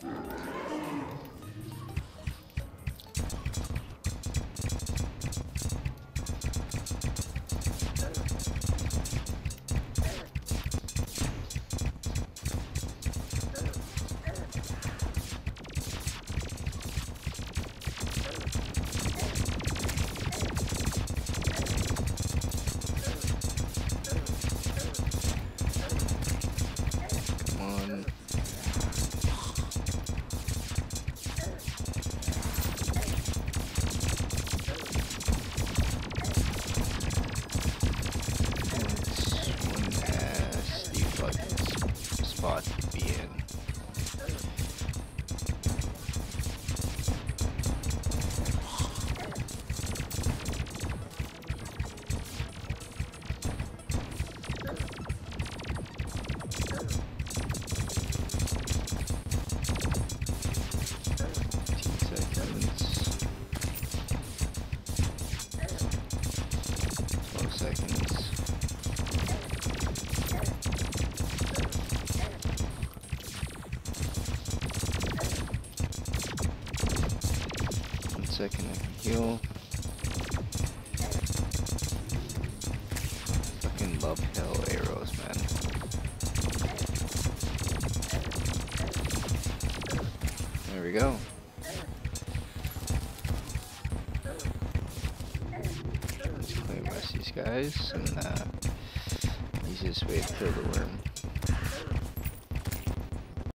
Spot to be in. Second I can heal. Fucking love hell arrows, man. There we go. Let's clear the rest of these guys and easiest way to kill the worm.